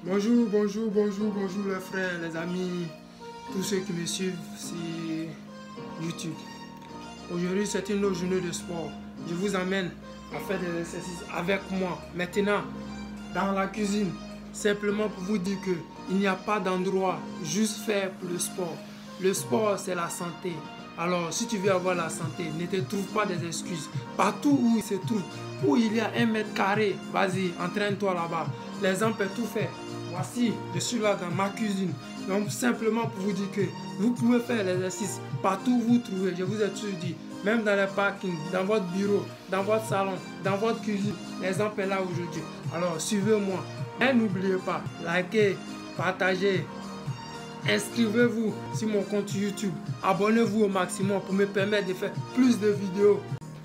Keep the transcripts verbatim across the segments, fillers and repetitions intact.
Bonjour, bonjour, bonjour, bonjour les frères, les amis, tous ceux qui me suivent sur YouTube. Aujourd'hui, c'est une autre journée de sport. Je vous emmène à faire des exercices avec moi, maintenant, dans la cuisine. Simplement pour vous dire qu'il n'y a pas d'endroit juste faire pour le sport. Le sport, c'est la santé. Alors, si tu veux avoir la santé, ne te trouve pas des excuses. Partout où il se trouve, où il y a un mètre carré, vas-y, entraîne-toi là-bas. L'exemple est tout fait. Voici, je suis là dans ma cuisine. Donc, simplement pour vous dire que vous pouvez faire l'exercice partout où vous trouvez. Je vous ai toujours dit, même dans les parkings, dans votre bureau, dans votre salon, dans votre cuisine. L'exemple est là aujourd'hui. Alors, suivez-moi. Et n'oubliez pas, likez, partagez. Inscrivez-vous sur mon compte YouTube. Abonnez-vous au maximum pour me permettre de faire plus de vidéos.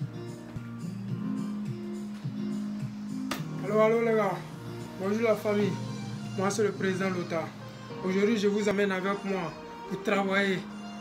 Allô, allô les gars. Bonjour la famille. Moi c'est le président Lota. Aujourd'hui je vous amène avec moi pour travailler.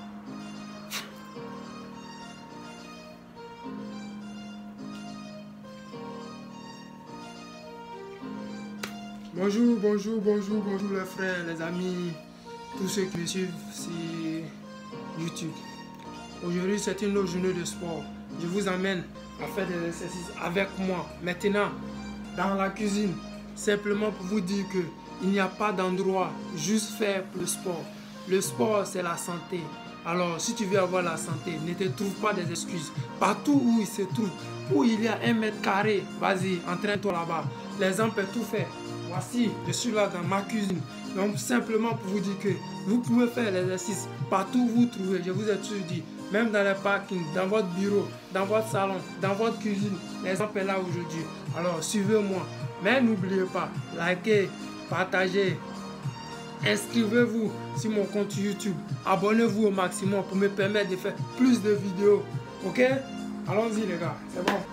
Bonjour, bonjour, bonjour, bonjour les frères, les amis, tous ceux qui me suivent sur YouTube. Aujourd'hui c'est une autre journée de sport. Je vous amène à faire des exercices avec moi, maintenant, dans la cuisine. Simplement pour vous dire que il n'y a pas d'endroit juste faire pour le sport. Le sport, c'est la santé. Alors, si tu veux avoir la santé, ne te trouve pas des excuses. Partout où il se trouve, où il y a un mètre carré, vas-y, entraîne-toi là-bas. L'exemple est tout fait. Voici, je suis là dans ma cuisine. Donc, simplement pour vous dire que vous pouvez faire l'exercice partout où vous trouvez. Je vous ai toujours dit, même dans les parkings, dans votre bureau, dans votre salon, dans votre cuisine. L'exemple est là aujourd'hui. Alors, suivez-moi. Mais n'oubliez pas, likez, partagez, inscrivez-vous sur mon compte YouTube. Abonnez-vous au maximum pour me permettre de faire plus de vidéos. Ok? Allons-y les gars, c'est bon.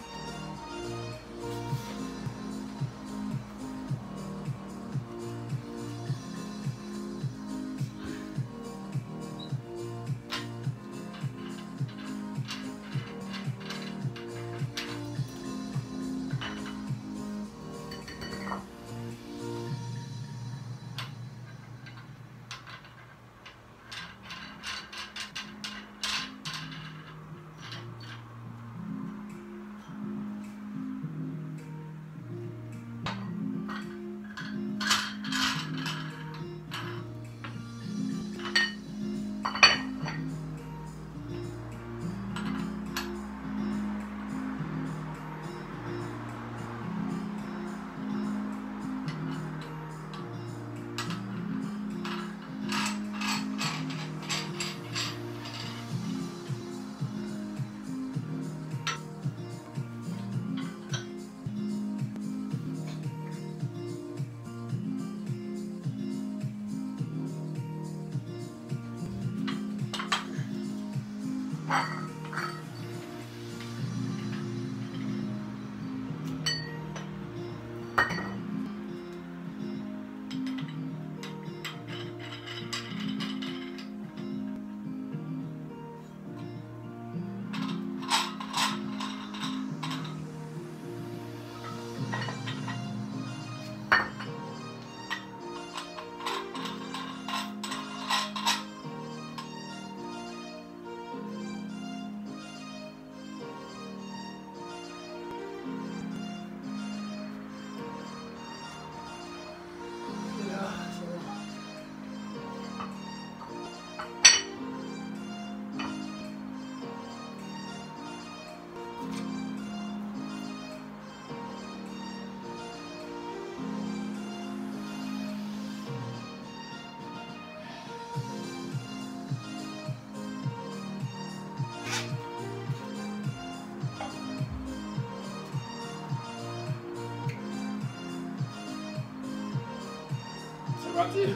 C'est parti.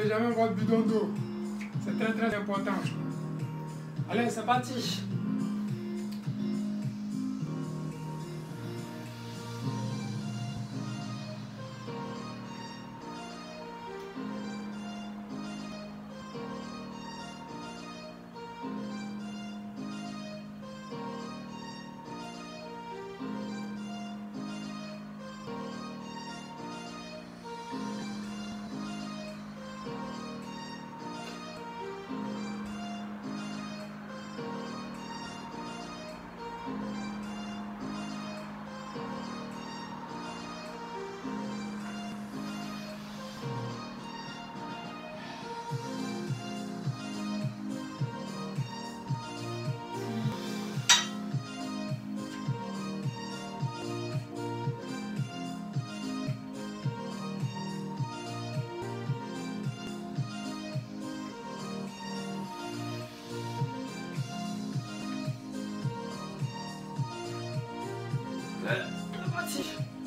n'oubliez jamais votre bidon d'eau. C'est très très important. Allez, c'est parti. C'est parti.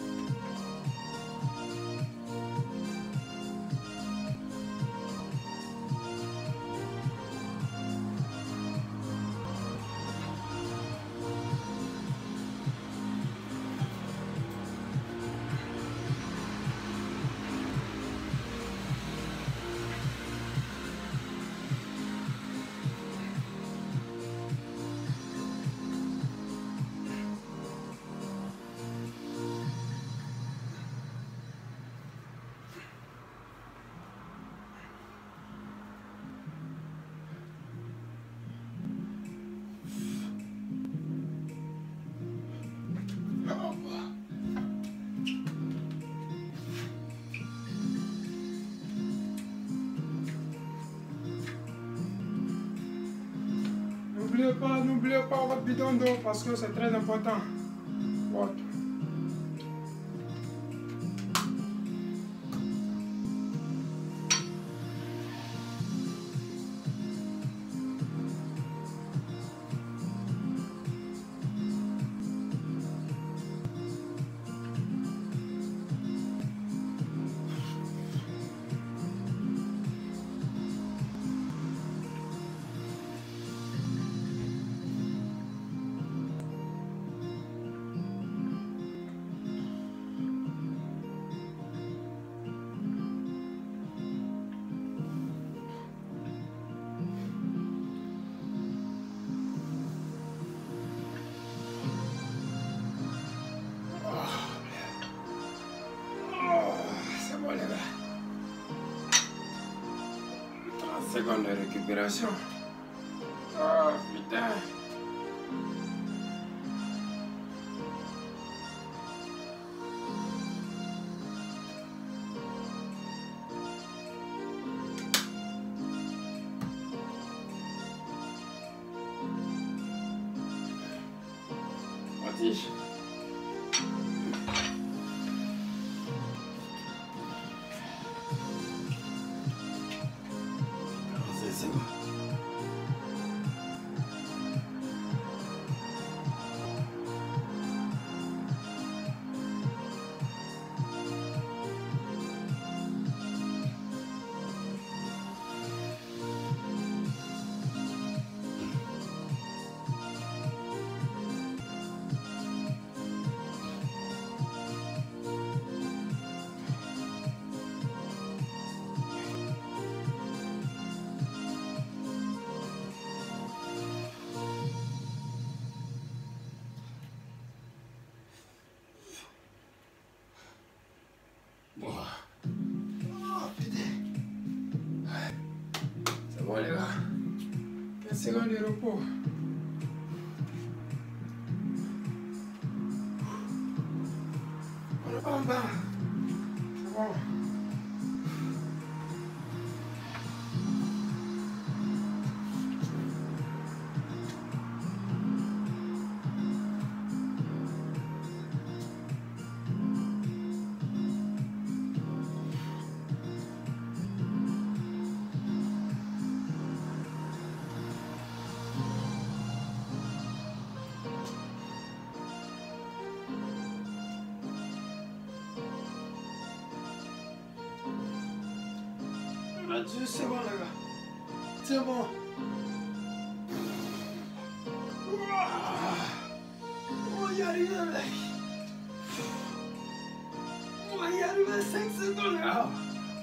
N'oubliez pas, n'oubliez pas votre bidon d'eau parce que c'est très important. Voilà. Seconde de récupération. Oh putain. Parti. Bon les gars, quinze secondes de repos. On est pas en bas. C'est bon. dix secondes, les gars. C'est bon. On va y arriver, mec. On va y arriver cinq secondes, les gars.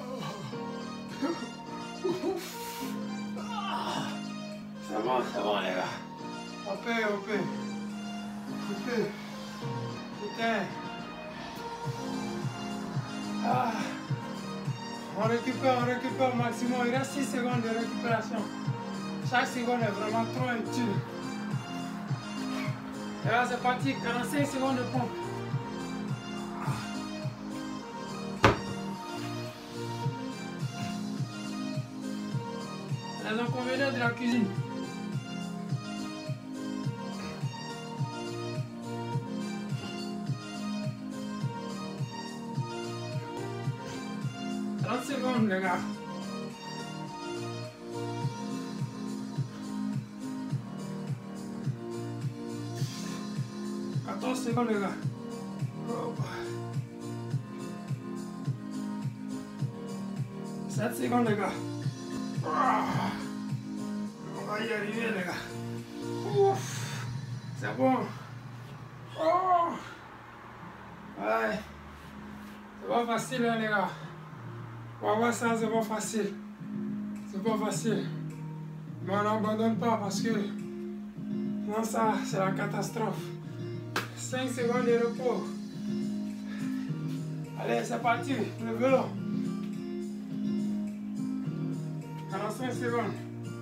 C'est bon, c'est bon, les gars. On peut, on peut. On peut. Putain. Ah. On récupère, on récupère au maximum. Il reste six secondes de récupération. Chaque seconde est vraiment trop utile. Et là, c'est parti. quarante-cinq secondes de pompe. Les inconvénients de la cuisine. trente secondes, les gars. quatorze secondes, les gars. sept secondes, les gars. On va y arriver, les gars. Ouf. C'est bon. Oh. Ouais. C'est pas facile, hein, les gars. On va voir ça, c'est pas facile. C'est pas facile. Mais on n'abandonne pas parce que sinon ça, c'est la catastrophe. cinq secondes de repos. Allez, c'est parti. Le vélo. quarante-cinq secondes.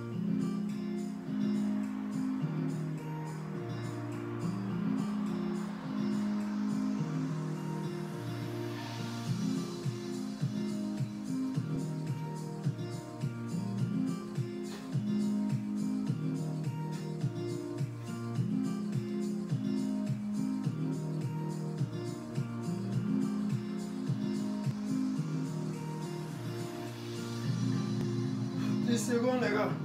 dix secondes, les gars.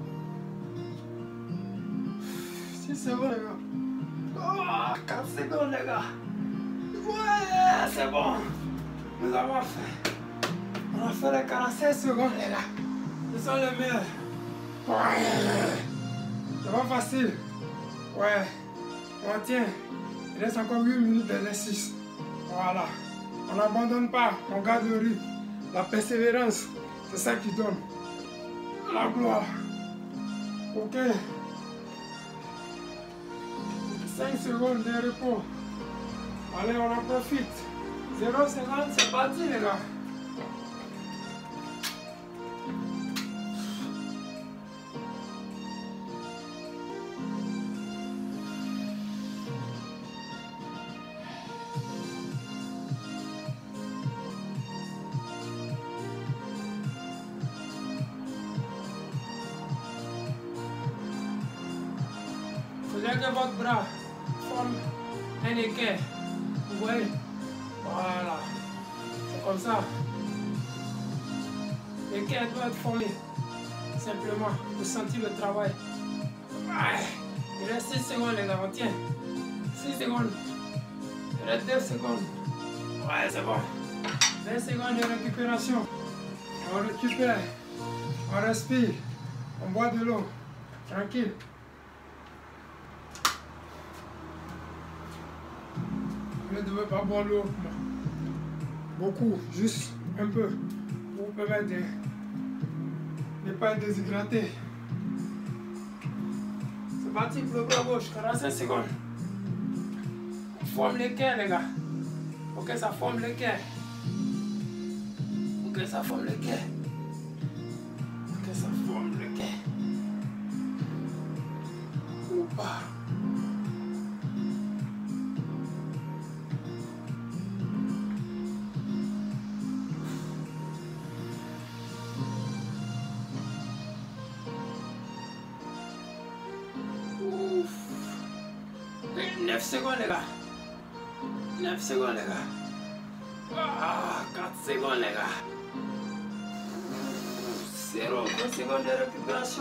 six secondes, les gars. Oh, quatre secondes, les gars. Ouais, c'est bon. Nous avons fait. On a fait les quarante-cinq secondes, les gars. Ce sont les meilleurs. Ouais. C'est pas facile. Ouais. On tient. Il reste encore huit minutes d'exercice. Voilà. On n'abandonne pas. On garde le rythme. La persévérance, c'est ça qui donne la gloire. Ok. cinq secondes de repos. Allez, on en profite. zéro seconde, c'est parti, les gars. Faisez que votre bras forme un équerre. Vous voyez? Voilà. C'est comme ça. L'équerre doit être formé. Simplement, pour sentir le travail. Ouais. Il reste six secondes, les gars. On tient. six secondes. Il reste deux secondes. Ouais, c'est bon. vingt secondes de récupération. On récupère. On respire. On boit de l'eau. Tranquille. Vous ne devez pas boire l'eau beaucoup, juste un peu, pour vous permettre de ne pas être déshydraté. C'est parti pour le bras gauche, quarante-cinq secondes. On forme l'équerre, les gars. Faut que ça forme l'équerre. Faut que ça forme l'équerre. Faut que ça forme l'équerre. Oupa. neuf secondes, les gars. neuf secondes, les gars. Ah, quatre secondes, les gars. zéro. deux secondes de récupération.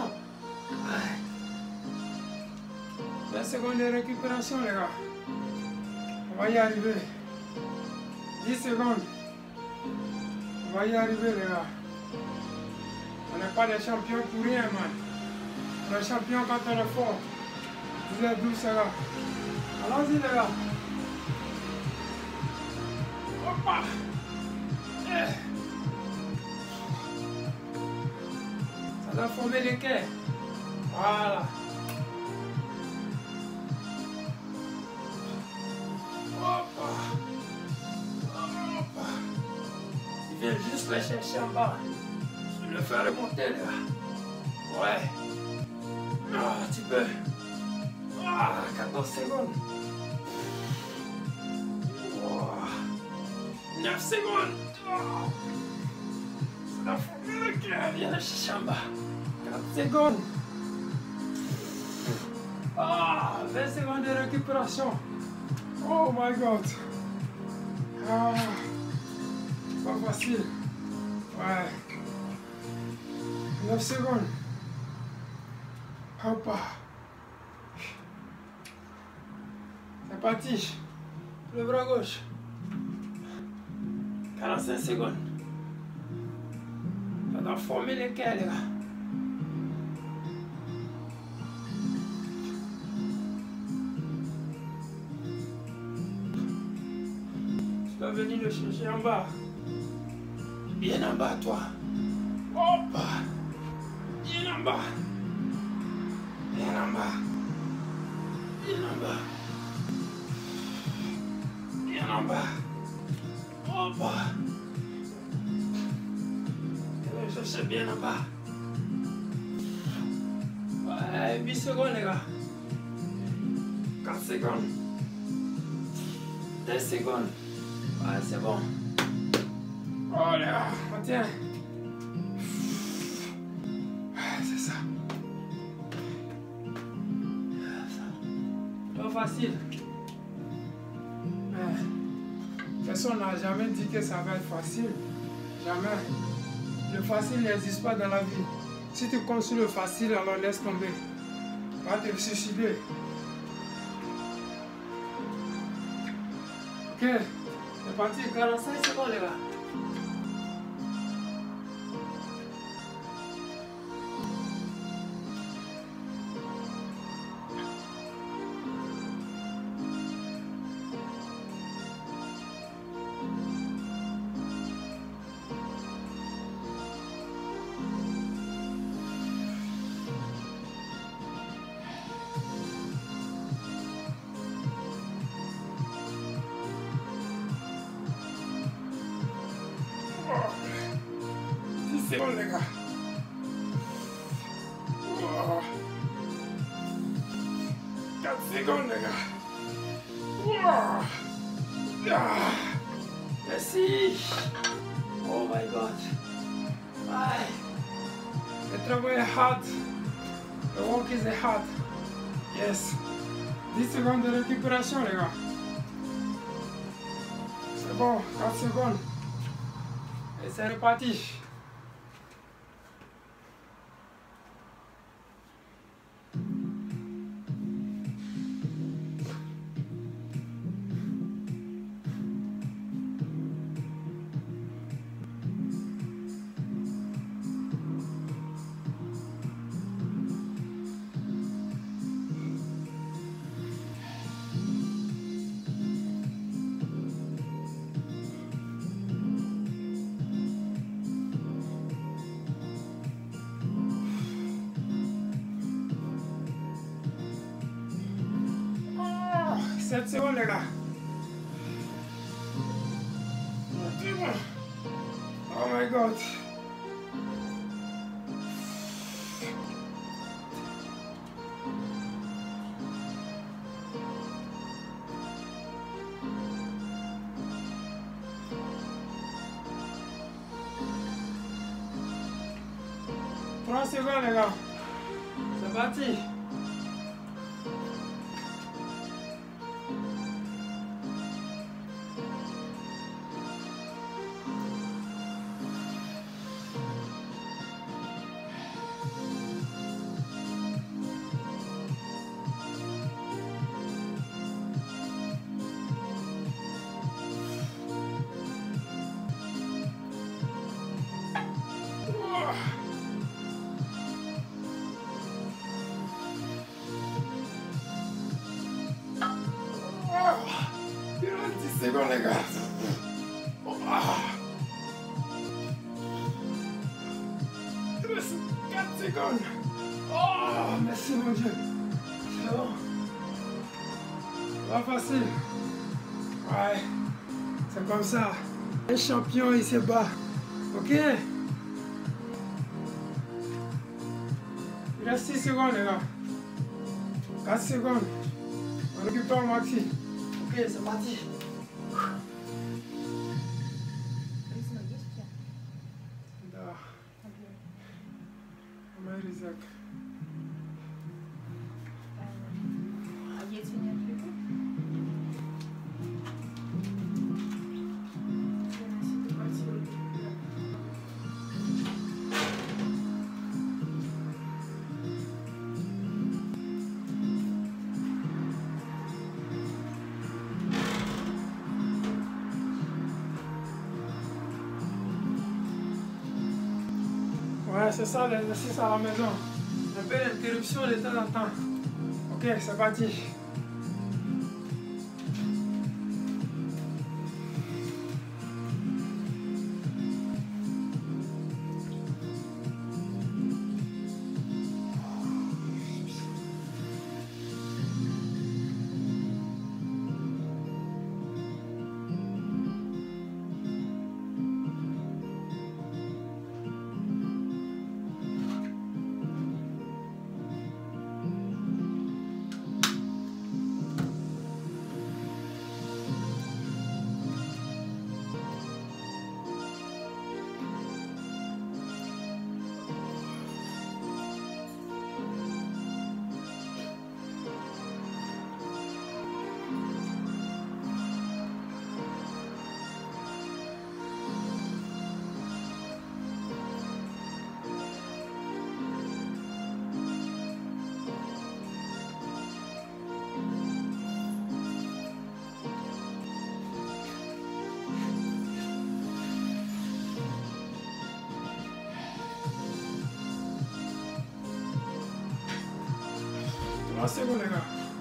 vingt secondes de récupération, les gars. On va y arriver. dix secondes. On va y arriver, les gars. On n'est pas des champions pour rien, man. On est champion quand on est fort. Vous êtes douce, là. Allons-y, les gars. Hoppa. Yeah. Ça doit former les quais. Voilà. Hoppa. Hoppa. Il vient juste le chercher en bas. Je vais le faire remonter, les gars. Ouais. Ah, un petit peu. Ah, quatorze secondes. Oh. neuf secondes. Oh. Ça doit former le cœur. Viens le chercher en bas. quatre secondes. Ah, vingt secondes de récupération. Oh my god. Ah, pas facile. Ouais. neuf secondes. Hoppa. C'est parti. Le bras gauche. quarante-cinq secondes. Ça doit former les quais, les gars. Tu dois venir le chercher en bas. Bien en bas, toi. Hop. Bien en bas. Bien en bas. Bien en bas. Bien en bas. Hop. Je vais chercher bien en bas. Ouais, huit secondes, les gars. quatre secondes. deux secondes. Ouais, c'est bon. Oh les gars, on tient. C'est ça. Pas facile. Mais personne n'a jamais dit que ça va être facile. Jamais. Le facile n'existe pas dans la vie. Si tu comptes sur le facile, alors laisse tomber. Va te suicider. Ok, c'est parti, quarante-cinq secondes les gars. dix secondes les gars. Oh. quatre secondes les gars. Oh. Ah. Merci. Oh my god. Aye. Le travail est hard. The work is hard. Yes. dix secondes de récupération les gars. C'est bon, quatre secondes. Et c'est reparti. sept secondes les gars. Oh my god. trois secondes les gars. C'est parti. secondes les gars. Oh, ah. quatre secondes. Oh, merci mon Dieu. C'est bon. Pas facile. Ouais. C'est comme ça. Un champion, il se bat. Ok? Il reste six secondes les gars. quatre secondes. On récupère le maxi. Ok, c'est parti. Да. Мой резак. А яйца не отвлеку? Ouais, c'est ça l'exercice à la maison. Un peu d'interruption de temps en temps. Ok, c'est parti. trois secondes les gars.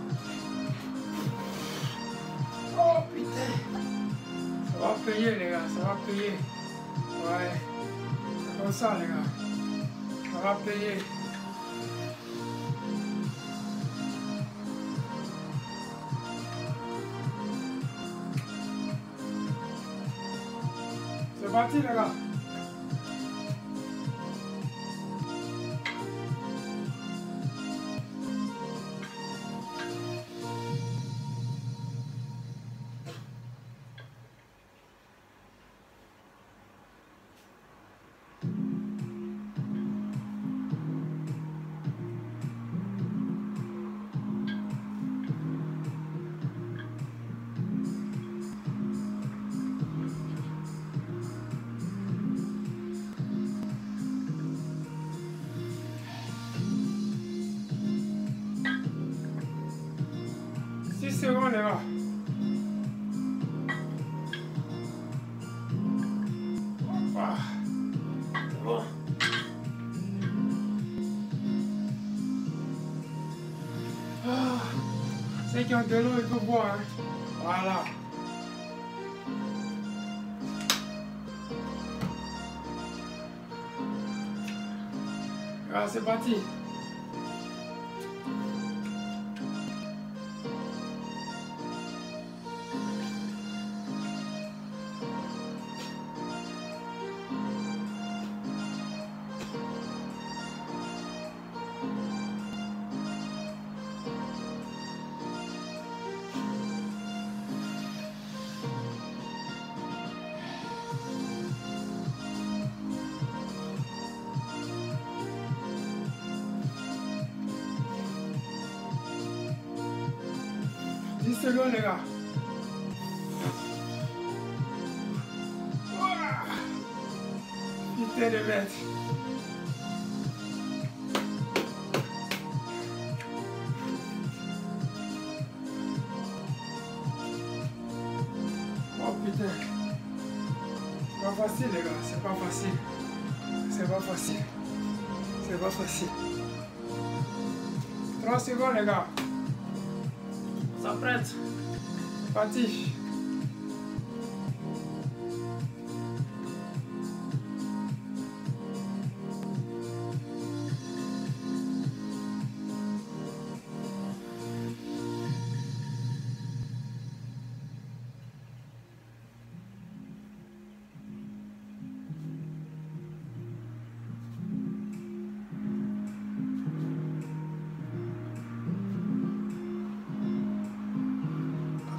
Oh putain. Ça va payer les gars, ça va payer. Ouais. C'est comme ça les gars. Ça va payer. C'est parti les gars. six secondes les gars. Ah, c'est bon. Ah, ceux qui ont de l'eau, ils peuvent boire. Hein. Voilà. Ah, c'est parti. dix secondes les gars. Ouah. Putain de bête. Oh putain. C'est pas facile les gars, c'est pas facile. C'est pas facile. C'est pas facile. trois secondes les gars. Ça prête. C'est parti.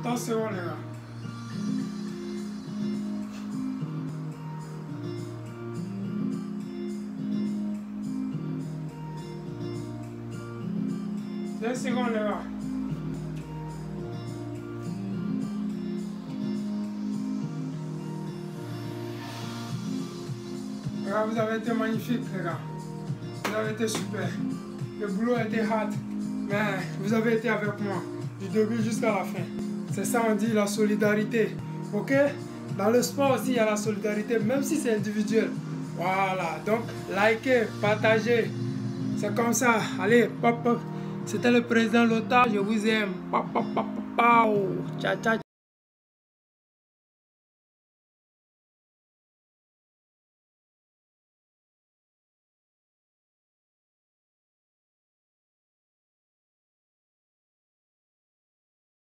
trente secondes, les gars. deux secondes, les gars. Les gars, vous avez été magnifiques, les gars. Vous avez été super. Le boulot a été hard, mais vous avez été avec moi du début jusqu'à la fin. C'est ça, on dit la solidarité. Ok? Dans le sport aussi, il y a la solidarité, même si c'est individuel. Voilà. Donc, likez, partagez. C'est comme ça. Allez, pop, pop. C'était le président Lota. Je vous aime. Pop, pop, pop, pop. Ciao, ciao.